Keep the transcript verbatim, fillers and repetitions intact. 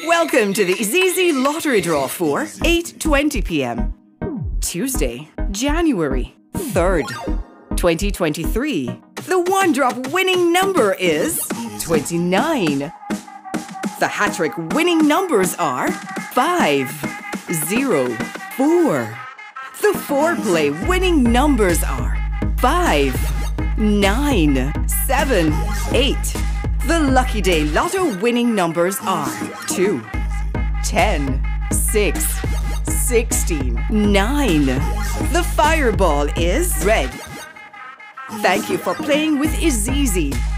Welcome to the IZIZZI lottery draw for eight twenty p m Tuesday, January third, twenty twenty-three. The one-drop winning number is twenty-nine. The HaTTrik winning numbers are five, zero, four. The four-play winning numbers are five, nine, seven, eight. The LuckyDayLotto winning numbers are two, ten, six, sixteen, nine. The fireball is red. Thank you for playing with IZIZZI.